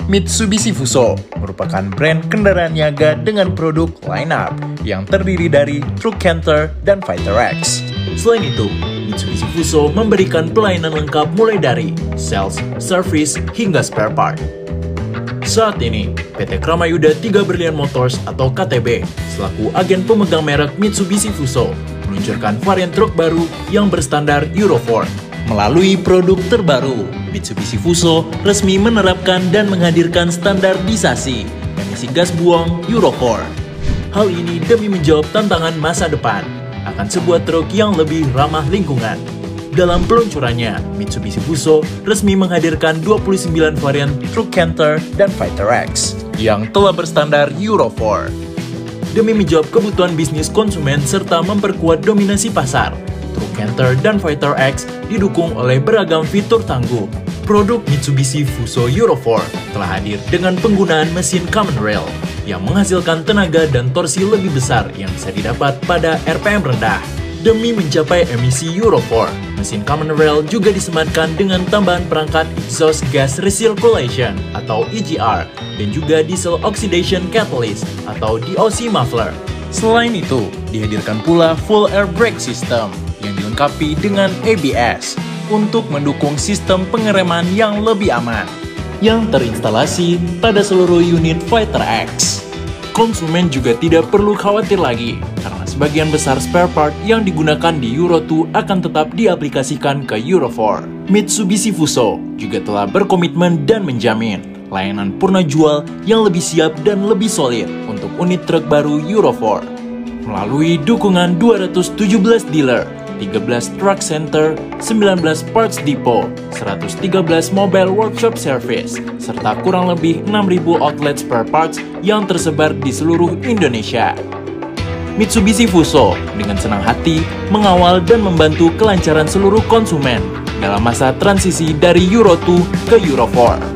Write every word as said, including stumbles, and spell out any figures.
Mitsubishi Fuso merupakan brand kendaraan niaga dengan produk line-up yang terdiri dari truk Canter dan Fighter X. Selain itu, Mitsubishi Fuso memberikan pelayanan lengkap mulai dari sales, service, hingga spare part. Saat ini, P T Kramayuda tiga Berlian Motors atau K T B selaku agen pemegang merek Mitsubishi Fuso meluncurkan varian truk baru yang berstandar Euro empat. Melalui produk terbaru, Mitsubishi Fuso resmi menerapkan dan menghadirkan standarisasi emisi gas buang Euro empat. Hal ini demi menjawab tantangan masa depan akan sebuah truk yang lebih ramah lingkungan. Dalam peluncurannya, Mitsubishi Fuso resmi menghadirkan dua puluh sembilan varian truk Canter dan Fighter X yang telah berstandar Euro empat. Demi menjawab kebutuhan bisnis konsumen serta memperkuat dominasi pasar, truk Canter dan Fighter X didukung oleh beragam fitur tangguh. Produk Mitsubishi Fuso Euro empat telah hadir dengan penggunaan mesin Common Rail yang menghasilkan tenaga dan torsi lebih besar yang bisa didapat pada R P M rendah. Demi mencapai emisi Euro empat, mesin Common Rail juga disematkan dengan tambahan perangkat Exhaust Gas Recirculation atau E G R dan juga Diesel Oxidation Catalyst atau D O C Muffler. Selain itu, dihadirkan pula Full Air Brake System yang dilengkapi dengan A B S untuk mendukung sistem pengereman yang lebih aman yang terinstalasi pada seluruh unit Fighter X. Konsumen juga tidak perlu khawatir lagi karena sebagian besar spare part yang digunakan di Euro dua akan tetap diaplikasikan ke Euro empat. Mitsubishi Fuso juga telah berkomitmen dan menjamin layanan purna jual yang lebih siap dan lebih solid untuk unit truk baru Euro empat. Melalui dukungan dua ratus tujuh belas dealer, tiga belas truck center, sembilan belas parts depot, seratus tiga belas mobile workshop service, serta kurang lebih enam ribu outlet spare parts yang tersebar di seluruh Indonesia. Mitsubishi Fuso dengan senang hati mengawal dan membantu kelancaran seluruh konsumen dalam masa transisi dari Euro dua ke Euro empat.